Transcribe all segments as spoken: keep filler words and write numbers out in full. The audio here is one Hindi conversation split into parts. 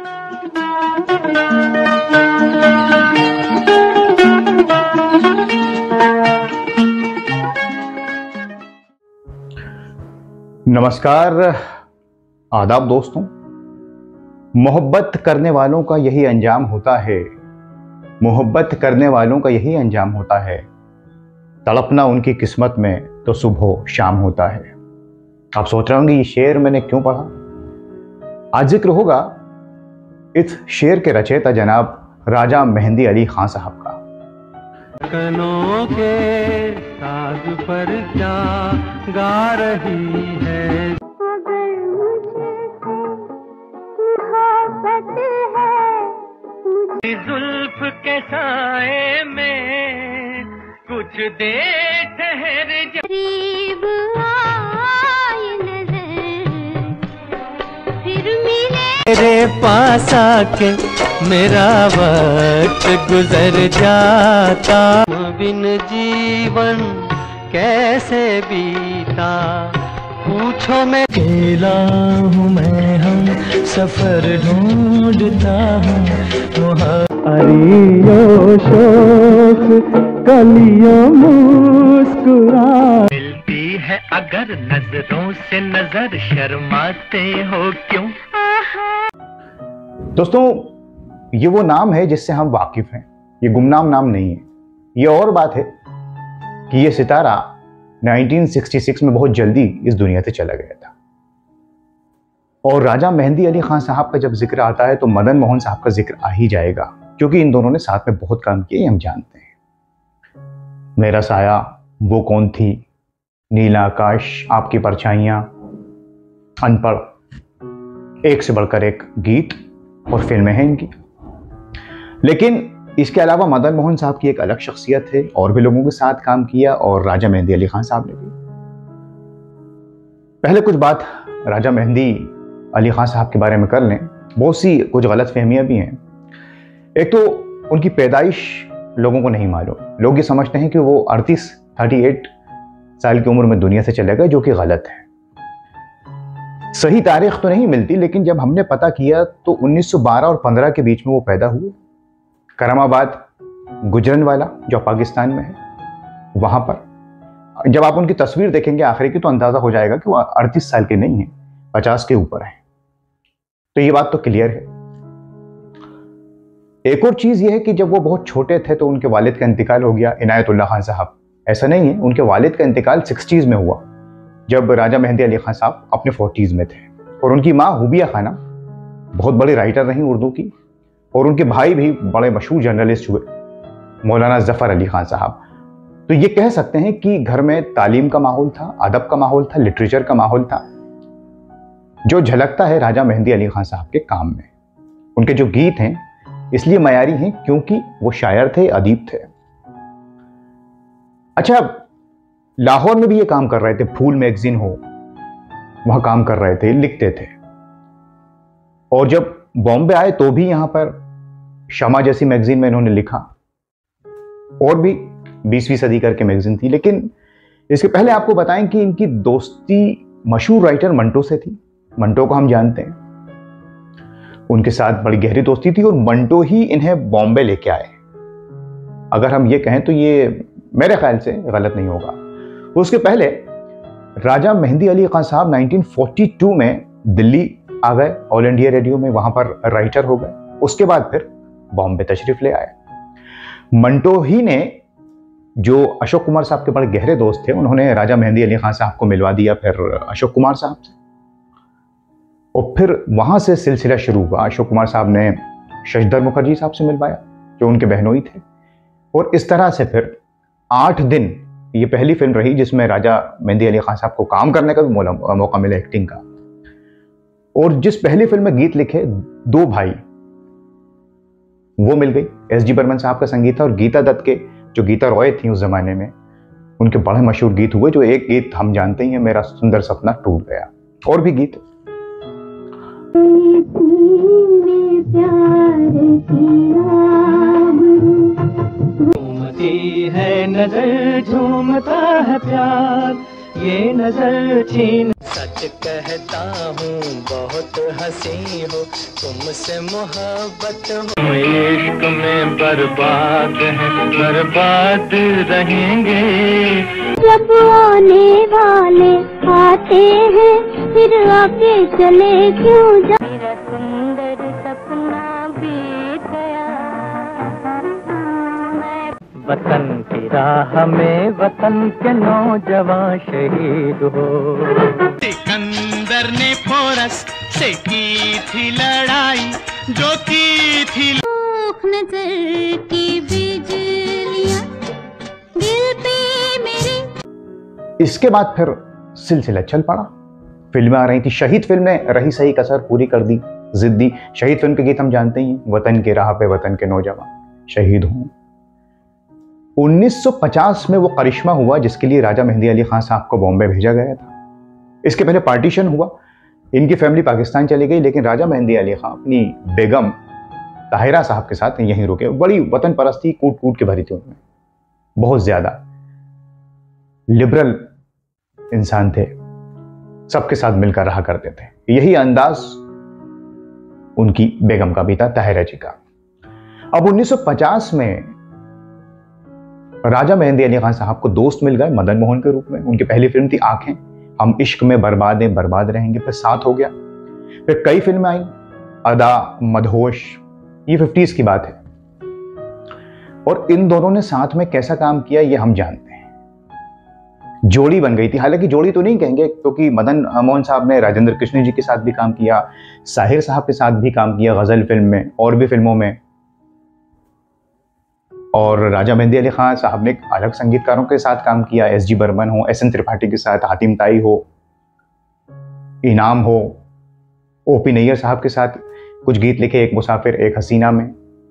नमस्कार, आदाब दोस्तों। मोहब्बत करने वालों का यही अंजाम होता है, मोहब्बत करने वालों का यही अंजाम होता है, तड़पना उनकी किस्मत में तो सुबह शाम होता है। आप सोच रहे होंगे ये शेर मैंने क्यों पढ़ा। आज जिक्र होगा इस शेर के रचयिता जनाब राजा मेहंदी अली खान साहब का। कनों के साज पर क्या गा रही है, अगर मुझे मोहब्बत है, जुल्फ के साए में कुछ देर ठहर जा, करीब आए नजर फिर मिले तेरे पास आके मेरा वक्त गुजर जाता, बिन जीवन कैसे बीता पूछो। मैं अकेला हूँ, मैं हम सफर ढूंढता हूँ, अरियो शोक कलियों मुस्कुरा मिलती है अगर नजरों से नजर, शर्माते हो क्यों। दोस्तों, ये वो नाम है जिससे हम वाकिफ हैं, ये गुमनाम नाम नहीं है। ये और बात है कि ये सितारा उन्नीस सौ छियासठ में बहुत जल्दी इस दुनिया से चला गया था। और राजा मेहंदी अली खान साहब का जब जिक्र आता है तो मदन मोहन साहब का जिक्र आ ही जाएगा, क्योंकि इन दोनों ने साथ में बहुत काम किए, हम जानते हैं। मेरा साया, वो कौन थी, नीला आकाश, आपकी परछाइयां, अनपढ़, एक से बढ़कर एक गीत और फिल्में हैं इनकी। लेकिन इसके अलावा मदन मोहन साहब की एक अलग शख्सियत है, और भी लोगों के साथ काम किया, और राजा मेहंदी अली खान साहब ने भी। पहले कुछ बात राजा मेहंदी अली खान साहब के बारे में कर लें। बहुत सी कुछ गलत फहमियां भी हैं। एक तो उनकी पैदाइश लोगों को नहीं मालूम। लोग ये समझते हैं कि वो अड़तीस अड़तीस साल की उम्र में दुनिया से चले गए, जो कि गलत है। सही तारीख तो नहीं मिलती, लेकिन जब हमने पता किया तो उन्नीस सौ बारह और पंद्रह के बीच में वो पैदा हुए, करमाबाद गुजरनवाला जो पाकिस्तान में है, वहां पर। जब आप उनकी तस्वीर देखेंगे आखिरी की तो अंदाजा हो जाएगा कि वो अड़तीस साल के नहीं है, पचास के ऊपर है। तो ये बात तो क्लियर है। एक और चीज ये है कि जब वो बहुत छोटे थे तो उनके वालिद का इंतकाल हो गया, इनायतुल्लाह खान साहब। ऐसा नहीं है, उनके वालिद का इंतकाल सिक्सटीज में हुआ, जब राजा मेहंदी अली खान साहब अपने फोर्टीज में थे। और उनकी माँ हुबिया खाना बहुत बड़ी राइटर रही उर्दू की, और उनके भाई भी बड़े मशहूर जर्नलिस्ट हुए, मौलाना जफर अली खान साहब। तो ये कह सकते हैं कि घर में तालीम का माहौल था, अदब का माहौल था, लिटरेचर का माहौल था, जो झलकता है राजा मेहंदी अली खान साहब के काम में। उनके जो गीत हैं इसलिए मयारी हैं क्योंकि वो शायर थे, अदीब थे। अच्छा, लाहौर में भी ये काम कर रहे थे, फूल मैगजीन हो, वहां काम कर रहे थे, लिखते थे। और जब बॉम्बे आए तो भी यहां पर शमा जैसी मैगजीन में इन्होंने लिखा, और भी बीसवीं सदी करके मैगजीन थी। लेकिन इसके पहले आपको बताएं कि इनकी दोस्ती मशहूर राइटर मंटो से थी। मंटो को हम जानते हैं, उनके साथ बड़ी गहरी दोस्ती थी, और मंटो ही इन्हें बॉम्बे लेके आए। अगर हम ये कहें तो ये मेरे ख्याल से गलत नहीं होगा। उसके पहले राजा मेहंदी अली खान साहब उन्नीस सौ बयालीस में दिल्ली आ गए, ऑल इंडिया रेडियो में, वहां पर राइटर हो गए। उसके बाद फिर बॉम्बे तशरीफ ले आए। मंटो ही ने, जो अशोक कुमार साहब के बड़े गहरे दोस्त थे, उन्होंने राजा मेहंदी अली खान साहब को मिलवा दिया फिर अशोक कुमार साहब से, और फिर वहां से सिलसिला शुरू हुआ। अशोक कुमार साहब ने शशधर मुखर्जी साहब से मिलवाया, जो उनके बहनोई थे, और इस तरह से फिर आठ दिन, ये पहली फिल्म रही जिसमें राजा मेहंदी अली खान साहब को काम करने का भी मौका मिला, एक्टिंग का। और जिस पहली फिल्म में गीत लिखे दो भाई, वो मिल गई। एस जी बर्मन साहब का संगीत था, और गीता दत्त के जो गीता रॉय थी उस जमाने में, उनके बड़े मशहूर गीत हुए, जो एक गीत हम जानते ही हैं, मेरा सुंदर सपना टूट गया, और भी गीत। झूमती है नजर, झूमता है प्यार, ये नजर छीन सच कर कहता हूँ बहुत हंसी हो, तुमसे मोहब्बत हो। इश्क में बर्बाद है, बर्बाद रहेंगे। जब आने वाले आते हैं फिर आके चले क्यों जा। मेरा सुंदर सपना बीत गया। वतन की राह में वतन के नौजवान शहीद हो। सिकंदर ने फोरस से की थी लड़ाई, जो की थी नजर की बिजलियां दिल पे मेरे। इसके बाद फिर सिलसिला चल पड़ा, फिल्में आ रही थी। शहीद फिल्म ने रही सही कसर पूरी कर दी, जिद्दी। शहीद फिल्म के गीत हम जानते ही हैं, वतन के राह पे वतन के नौजवान शहीद हों। उन्नीस सौ पचास में वो करिश्मा हुआ जिसके लिए राजा मेहंदी अली खान साहब को बॉम्बे भेजा गया था। इसके पहले पार्टीशन हुआ, इनकी फैमिली पाकिस्तान चली गई, लेकिन राजा मेहंदी अली खान अपनी बेगम ताहिरा साहब के साथ यहीं रुके। बड़ी वतन परस्ती कूट कूट के भरी थी उनमें, बहुत ज्यादा लिबरल इंसान थे, सबके साथ मिलकर रहा करते थे। यही अंदाज उनकी बेगम का भी था, ताहिरा जी का। अब उन्नीस सौ पचास में राजा मेहंदी अली खान साहब को दोस्त मिल गए मदन मोहन के रूप में। उनकी पहली फिल्म थी आंखें, हम इश्क में बर्बाद हैं बर्बाद रहेंगे, फिर साथ हो गया। फिर कई फिल्में आई, अदा, मदहोश, ये फिफ्टीज की बात है। और इन दोनों ने साथ में कैसा काम किया ये हम जानते हैं। जोड़ी बन गई थी, हालांकि जोड़ी तो नहीं कहेंगे क्योंकि मदन मोहन साहब ने राजेंद्र कृष्ण जी के साथ भी काम किया, साहिर साहब के साथ भी काम किया गजल फिल्म में और भी फिल्मों में। और राजा मेहंदी अली खान साहब ने अलग संगीतकारों के साथ काम किया, एस जी बर्मन हो, एस एन त्रिपाठी के साथ, हातिम ताई हो, इनाम हो, ओ पी नैयर साहब के साथ कुछ गीत लिखे, एक मुसाफिर एक हसीना में।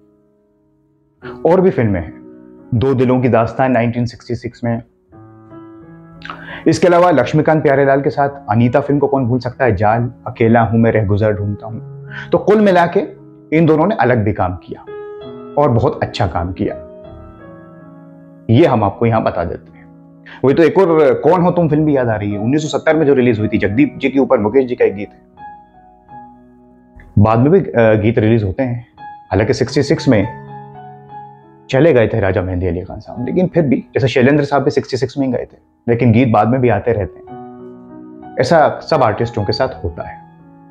और भी फिल्में हैं, दो दिलों की दास्तान नाइनटीन सिक्सटी सिक्स में। इसके अलावा लक्ष्मीकांत प्यारेलाल के साथ अनीता फिल्म को कौन भूल सकता है, जाल, अकेला हूं मैं रह गुजर ढूंढता हूं। तो कुल मिला के इन दोनों ने अलग भी काम किया और बहुत अच्छा काम किया, ये हम आपको यहां बता देते हैं। वही तो एक और कौन हो तुम फिल्म भी याद आ रही है, उन्नीस सौ सत्तर में जो रिलीज हुई थी, जगदीप जी के ऊपर मुकेश जी का एक गीत है। बाद में भी गीत रिलीज होते हैं, हालांकि छियासठ में चले गए थे राजा मेहंदी अली खान साहब, लेकिन फिर भी जैसे शैलेंद्र साहब भी छियासठ में ही गए थे, लेकिन गीत बाद में भी आते रहते हैं। ऐसा सब आर्टिस्टों के साथ होता है।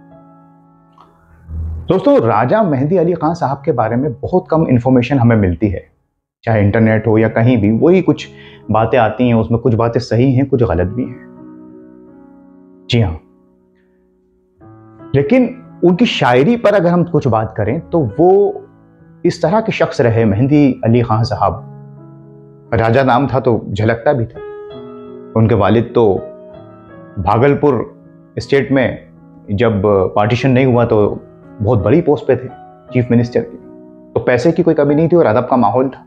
दोस्तों, राजा मेहंदी अली खान साहब के बारे में बहुत कम इंफॉर्मेशन हमें मिलती है, चाहे इंटरनेट हो या कहीं भी। वही कुछ बातें आती हैं, उसमें कुछ बातें सही हैं, कुछ गलत भी हैं। जी हाँ, लेकिन उनकी शायरी पर अगर हम कुछ बात करें तो वो इस तरह के शख्स रहे मेहंदी अली खान साहब। राजा नाम था तो झलकता भी था। उनके वालिद तो भागलपुर स्टेट में जब पार्टीशन नहीं हुआ तो बहुत बड़ी पोस्ट पे थे, चीफ मिनिस्टर की। तो पैसे की कोई कमी नहीं थी और अदब का माहौल था।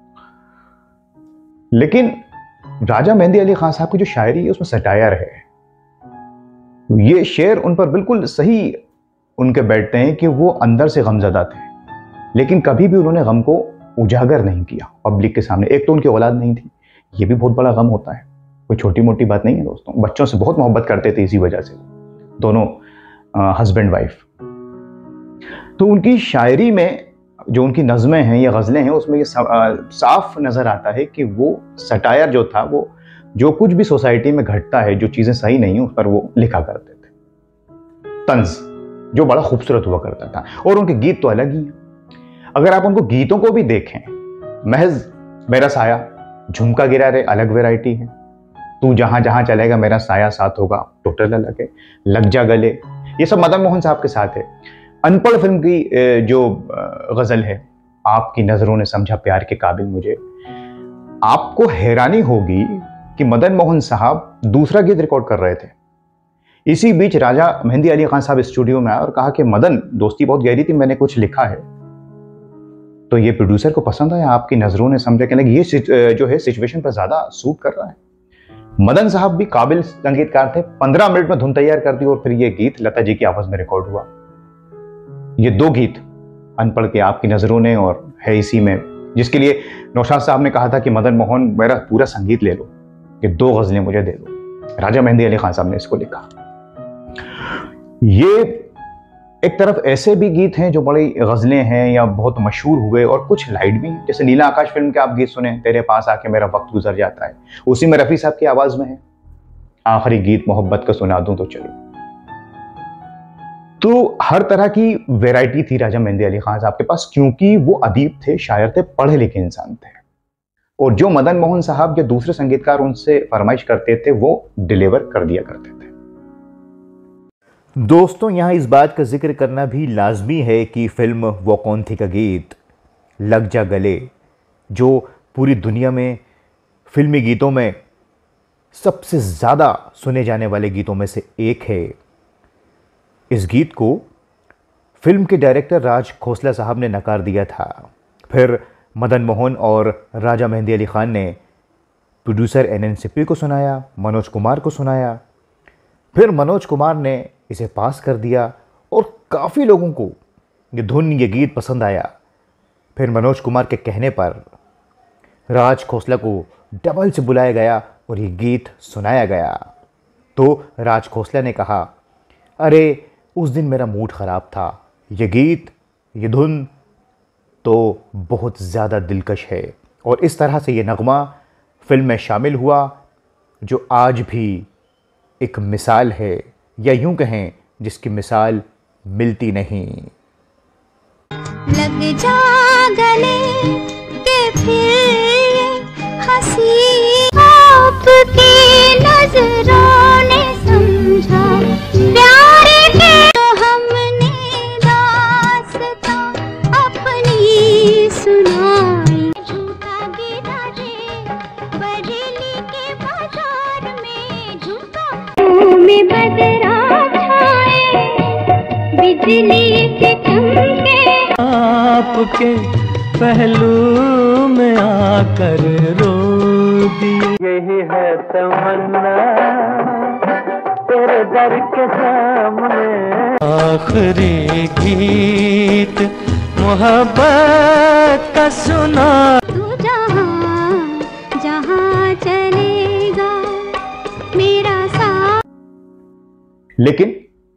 लेकिन राजा मेहंदी अली खान साहब की जो शायरी है उसमें सटायर है। ये शेर उन पर बिल्कुल सही उनके बैठते हैं कि वो अंदर से गमज़दा थे, लेकिन कभी भी उन्होंने गम को उजागर नहीं किया पब्लिक के सामने। एक तो उनकी औलाद नहीं थी, ये भी बहुत बड़ा गम होता है, कोई छोटी मोटी बात नहीं है दोस्तों। बच्चों से बहुत मोहब्बत करते थे, इसी वजह से दोनों हस्बैंड वाइफ। तो उनकी शायरी में जो उनकी नज़में हैं या गज़लें हैं उसमें ये साफ नज़र आता है कि वो सटायर जो था, वो जो कुछ भी सोसाइटी में घटता है, जो चीज़ें सही नहीं है उस पर वो लिखा करते थे। तंज जो बड़ा खूबसूरत हुआ करता था। और उनके गीत तो अलग ही हैं। अगर आप उनको गीतों को भी देखें, महज मेरा साया, झुमका गिरा रे अलग वैरायटी है, तू जहां जहां चलेगा मेरा साया साथ होगा टोटल अलग है, लग जा गले, ये सब मदन मोहन साहब के साथ है। अनपढ़ फिल्म की जो गजल है, आपकी नजरों ने समझा प्यार के काबिल मुझे, आपको हैरानी होगी कि मदन मोहन साहब दूसरा गीत रिकॉर्ड कर रहे थे। इसी बीच राजा मेहंदी अली खान साहब स्टूडियो में आए और कहा कि मदन, दोस्ती बहुत गहरी थी, मैंने कुछ लिखा है। तो ये प्रोड्यूसर को पसंद आया, आपकी नजरों ने समझा, कहने लगे ये जो है सिचुएशन पर ज्यादा सूट कर रहा है। मदन साहब भी काबिल संगीतकार थे, पंद्रह मिनट में धुन तैयार कर दी और फिर ये गीत लता जी की आवाज में रिकॉर्ड हुआ। ये दो गीत, अनपढ़ के, आपकी नजरों ने और है इसी में, जिसके लिए नौशाद साहब ने कहा था कि मदन मोहन मेरा पूरा संगीत ले लो, ये दो गजलें मुझे दे दो। राजा मेहंदी अली खान साहब ने इसको लिखा। ये एक तरफ ऐसे भी गीत हैं जो बड़ी गजलें हैं या बहुत मशहूर हुए, और कुछ लाइट भी हैं, जैसे नीला आकाश फिल्म के आप गीत सुने, तेरे पास आके मेरा वक्त गुजर जाता है, उसी में रफ़ी साहब की आवाज में है आखिरी गीत मोहब्बत का सुना दूं तो चलो। तो हर तरह की वैरायटी थी राजा मेहंदी अली खान साहब के पास, क्योंकि वो अदीब थे, शायर थे, पढ़े लिखे इंसान थे, और जो मदन मोहन साहब या दूसरे संगीतकार उनसे फरमाइश करते थे वो डिलीवर कर दिया करते थे। दोस्तों, यहाँ इस बात का जिक्र करना भी लाजमी है कि फिल्म वो कौन थी का गीत लग जा गले, जो पूरी दुनिया में फिल्मी गीतों में सबसे ज़्यादा सुने जाने वाले गीतों में से एक है, इस गीत को फिल्म के डायरेक्टर राज खोसला साहब ने नकार दिया था। फिर मदन मोहन और राजा मेहंदी अली खान ने प्रोड्यूसर एन एन सिप्पी को सुनाया, मनोज कुमार को सुनाया, फिर मनोज कुमार ने इसे पास कर दिया और काफ़ी लोगों को ये धुन, ये गीत पसंद आया। फिर मनोज कुमार के कहने पर राज खोसला को डबल से बुलाया गया और ये गीत सुनाया गया। तो राज खोसला ने कहा, अरे उस दिन मेरा मूड ख़राब था, ये गीत, ये धुन तो बहुत ज़्यादा दिलकश है, और इस तरह से ये नगमा फिल्म में शामिल हुआ, जो आज भी एक मिसाल है, या यूं कहें जिसकी मिसाल मिलती नहीं। लग जा गले के फिर हंसी आपकी नजरों ने समझा प्यार के, तो हमने दास्तां अपनी सुनाई। झूठा गिरा रे बरेली के बाजार में, झूठा में बदरा छाए बिजली के चमके, आपके पहलू में आकर रो दिए। यही है तमन्ना तेरे दर के सामने, आखिरी गीत मोहब्बत का सुना। तू जहाँ जहाँ चलेगा मेरा साथ। लेकिन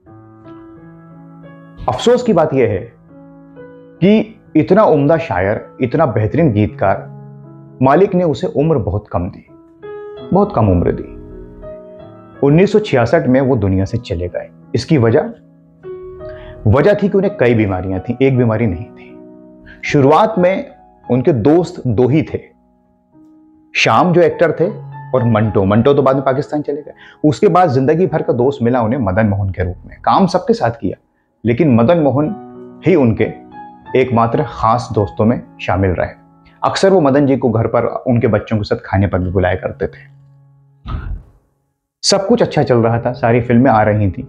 अफसोस की बात यह है कि इतना उम्दा शायर, इतना बेहतरीन गीतकार, मालिक ने उसे उम्र बहुत कम दी, बहुत कम उम्र दी। उन्नीस सौ छियासठ में वो दुनिया से चले गए। इसकी वजह वजह थी कि उन्हें कई बीमारियां थी, एक बीमारी नहीं थी। शुरुआत में उनके दोस्त दो ही थे, शाम जो एक्टर थे और मंटो। मंटो तो बाद में पाकिस्तान चले गए। उसके बाद जिंदगी भर का दोस्त मिला उन्हें मदन मोहन के रूप में। काम सबके साथ किया, लेकिन मदन मोहन ही उनके एकमात्र खास दोस्तों में शामिल रहे। अक्सर वो मदन जी को घर पर उनके बच्चों के साथ खाने पर भी बुलाया करते थे। सब कुछ अच्छा चल रहा था, सारी फिल्में आ रही थी,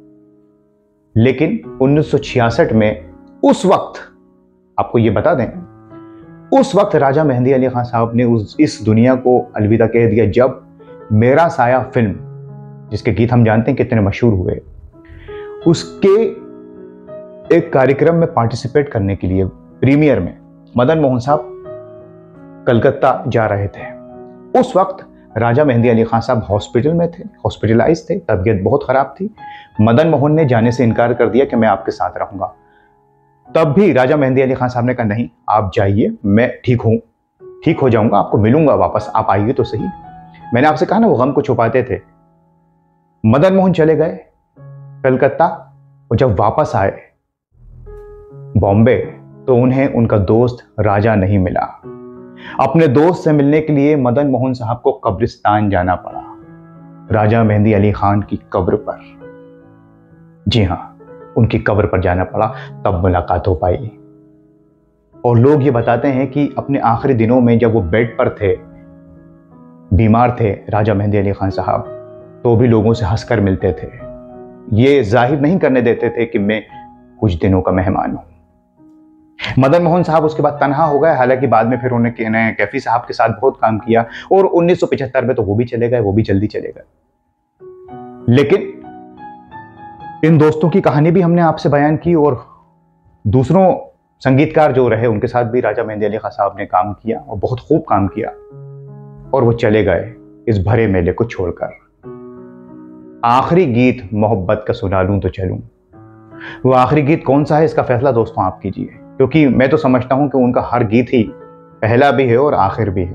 लेकिन उन्नीस सौ छियासठ में उस वक्त, आपको ये बता दें, उस वक्त राजा मेहंदी अली खान साहब ने उस इस दुनिया को अलविदा कह दिया, जब मेरा साया फिल्म, जिसके गीत हम जानते हैं कितने मशहूर हुए, उसके एक कार्यक्रम में पार्टिसिपेट करने के लिए प्रीमियर में मदन मोहन साहब कलकत्ता जा रहे थे। उस वक्त राजा मेहंदी अली खान साहब हॉस्पिटल में थे, हॉस्पिटलाइज थे, तबीयत बहुत खराब थी। मदन मोहन ने जाने से इनकार कर दिया कि मैं आपके साथ रहूंगा। तब भी राजा मेहंदी अली खान साहब ने कहा, नहीं आप जाइए, मैं ठीक हूं, ठीक हो जाऊंगा, आपको मिलूंगा वापस, आप आइए तो सही। मैंने आपसे कहा ना वो गम को छुपाते थे। मदन मोहन चले गए कलकत्ता, और जब वापस आए बॉम्बे तो उन्हें उनका दोस्त राजा नहीं मिला। अपने दोस्त से मिलने के लिए मदन मोहन साहब को कब्रिस्तान जाना पड़ा, राजा मेहंदी अली खान की कब्र पर। जी हां, उनकी कब्र पर जाना पड़ा, तब मुलाकात हो पाई। और लोग ये बताते हैं कि अपने आखिरी दिनों में जब वो बेड पर थे, बीमार थे राजा मेहंदी अली खान साहब, तो भी लोगों से हंसकर मिलते थे। ये जाहिर नहीं करने देते थे कि मैं कुछ दिनों का मेहमान हूं। मदन मोहन साहब उसके बाद तनहा हो गए, हालांकि बाद में फिर उन्होंने कैफी साहब के साथ बहुत काम किया, और उन्नीस सौ पचहत्तर में तो वो भी चले गए, वो भी जल्दी चले गए। लेकिन इन दोस्तों की कहानी भी हमने आपसे बयान की, और दूसरों संगीतकार जो रहे उनके साथ भी राजा मेहंदी अली खान साहब ने काम किया, और बहुत खूब काम किया, और वो चले गए इस भरे मेले को छोड़कर। आखिरी गीत मोहब्बत का सुना लूं तो चलूं। वो आखिरी गीत कौन सा है, इसका फैसला दोस्तों आप कीजिए, क्योंकि मैं तो समझता हूं कि उनका हर गीत ही पहला भी है और आखिर भी है।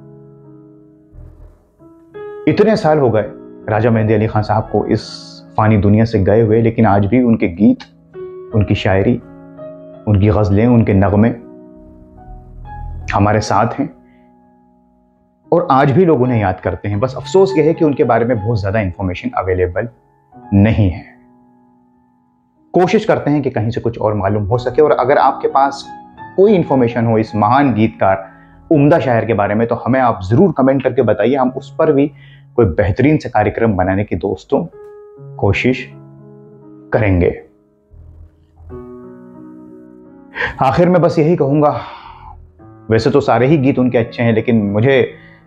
इतने साल हो गए राजा मेहंदी अली खान साहब को इस फानी दुनिया से गए हुए, लेकिन आज भी उनके गीत, उनकी शायरी, उनकी गज़लें, उनके नगमे हमारे साथ हैं और आज भी लोग उन्हें याद करते हैं। बस अफसोस यह है कि उनके बारे में बहुत ज़्यादा इंफॉर्मेशन अवेलेबल नहीं है। कोशिश करते हैं कि कहीं से कुछ और मालूम हो सके, और अगर आपके पास कोई इंफॉर्मेशन हो इस महान गीतकार, उम्दा शायर के बारे में, तो हमें आप ज़रूर कमेंट करके बताइए। हम उस पर भी कोई बेहतरीन से कार्यक्रम बनाने की दोस्तों कोशिश करेंगे। आखिर में बस यही कहूंगा, वैसे तो सारे ही गीत उनके अच्छे हैं, लेकिन मुझे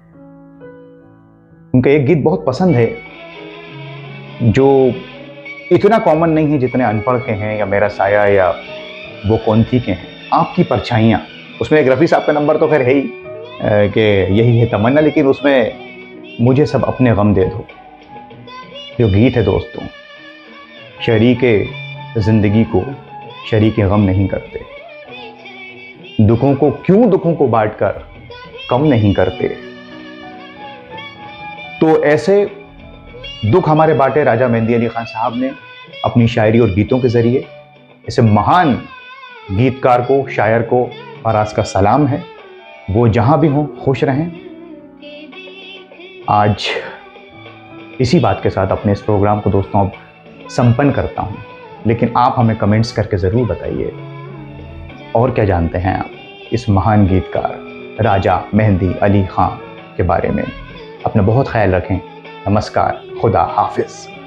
उनका एक गीत बहुत पसंद है जो इतना कॉमन नहीं है जितने अनपढ़ के हैं, या मेरा साया, या वो कौन थी के हैं, आपकी परछाइयाँ। उसमें एक रफ़ी साहब का नंबर तो खैर है ही कि यही है तमन्ना, लेकिन उसमें मुझे सब अपने गम दे दो जो गीत है दोस्तों, शरीके ज़िंदगी को शरीके गम नहीं करते, दुखों को क्यों दुखों को बांटकर कम नहीं करते। तो ऐसे दुख हमारे बांटे राजा मेहंदी अली खान साहब ने अपनी शायरी और गीतों के जरिए। ऐसे महान गीतकार को, शायर को फराज का सलाम है। वो जहां भी हों खुश रहें। आज इसी बात के साथ अपने इस प्रोग्राम को दोस्तों अब संपन्न करता हूं, लेकिन आप हमें कमेंट्स करके ज़रूर बताइए और क्या जानते हैं आप इस महान गीतकार राजा मेहंदी अली खान के बारे में। अपना बहुत ख्याल रखें। नमस्कार, खुदा हाफिज़।